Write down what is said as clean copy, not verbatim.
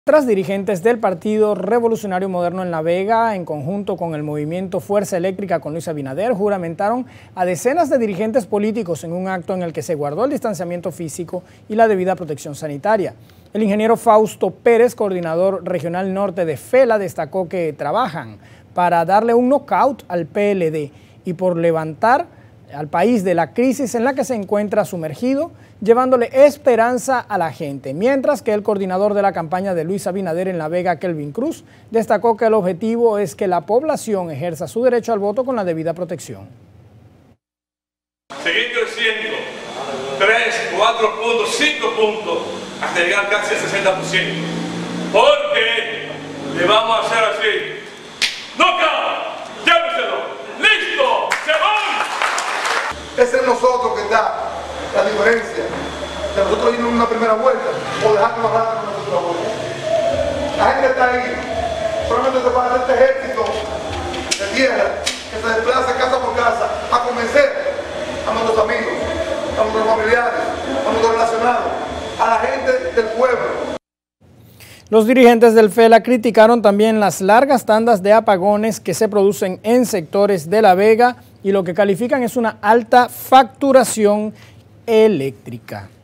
Tras dirigentes del Partido Revolucionario Moderno en La Vega, en conjunto con el movimiento Fuerza Eléctrica con Luis Abinader, juramentaron a decenas de dirigentes políticos en un acto en el que se guardó el distanciamiento físico y la debida protección sanitaria. El ingeniero Fausto Pérez, coordinador regional norte de FELA, destacó que trabajan para darle un knockout al PLD y por levantar al país de la crisis en la que se encuentra sumergido, llevándole esperanza a la gente, mientras que el coordinador de la campaña de Luis Abinader en La Vega, Kelvin Cruz, destacó que el objetivo es que la población ejerza su derecho al voto con la debida protección. Seguir creciendo 3, 4 puntos, 5 puntos, hasta llegar casi al 60%. Porque le vamos a hacer así. ¡Noca! ¡Lléveselo! ¡Listo! ¡Se van! Ese es nosotros que está la diferencia de nosotros ir en una primera vuelta o dejar que nos hagan una segunda vuelta. La gente está ahí, solamente se para este ejército de tierra que se desplaza casa por casa a convencer a nuestros amigos, a nuestros familiares, a nuestros relacionados, a la gente del pueblo. Los dirigentes del FELA criticaron también las largas tandas de apagones que se producen en sectores de La Vega y lo que califican es una alta facturación eléctrica.